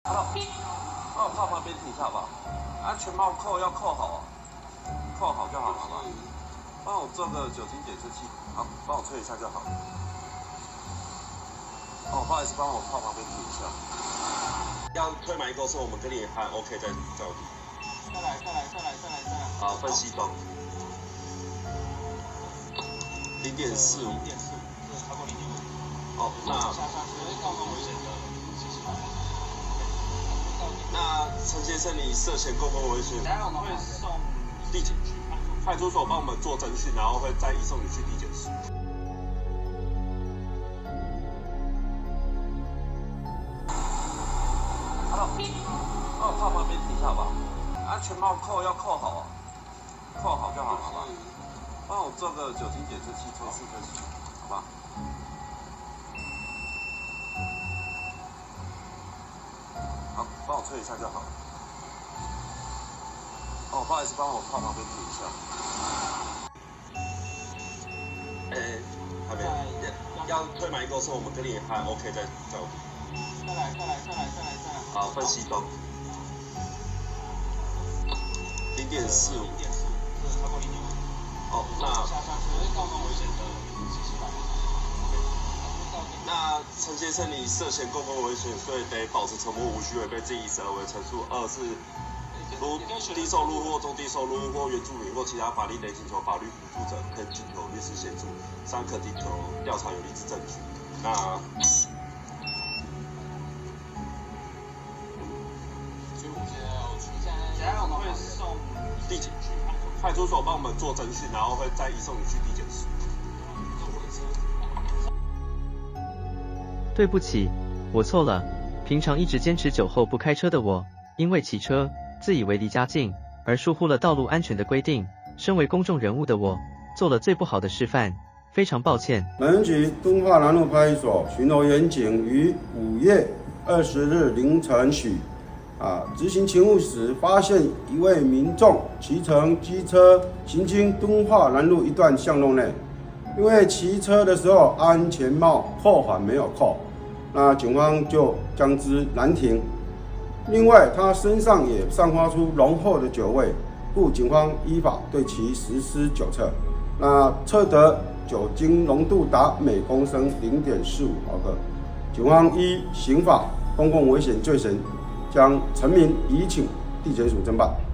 帮我靠旁边停一下好不好？安全帽扣要扣好，扣好就好，好不好？帮我做个酒精检测器，好，帮我吹一下就好。哦，不好意思，帮我靠旁边停一下。要推满一公尺，我们跟你喊 OK 再交替。 再来。 好，分析中。0.45。 超过0.5。 哦，那交通危险的信息。 那陈先生，你涉嫌公共危险， 待会我们会送地检局派出所帮我们做侦讯，然后会再移送你去地检署。帮我靠旁边停一下好不好？安全帽扣要扣好，扣好就好，好不好？帮我做个酒精检测器测试分析，好不好？好，帮我吹一下就好。哦，不好意思，帮我靠旁边停一下。还没有，要推满一公尺，我们跟你喊 OK 再交替。 再来。 好，分析中。0.45。 超过0.5。 哦，那交通危险的信息。 那陈先生，你涉嫌公共危险，所以得保持沉默，无需违背自己以为陈述。二是如低收入或中低收入或原住民或其他法律得请求法律辅助者，可以请求律师协助。三可提求调查有力之证据。那所以我现在要去，等下我们会送地检局派出所帮我们做侦讯，然后会再移送你去地检署。 对不起，我错了。平常一直坚持酒后不开车的我，因为骑车自以为离家近，而疏忽了道路安全的规定。身为公众人物的我，做了最不好的示范，非常抱歉。 本人局敦化南路派出所巡逻员警于5月20日凌晨许，执行勤务时发现一位民众骑乘机车行经敦化南路一段巷弄内，因为骑车的时候安全帽扣环没有扣，那警方就将之拦停。另外，他身上也散发出浓厚的酒味，故警方依法对其实施酒测。那测得酒精浓度达每公升0.45毫克。警方依刑法公共危险罪嫌，将陈明移请地检署侦办。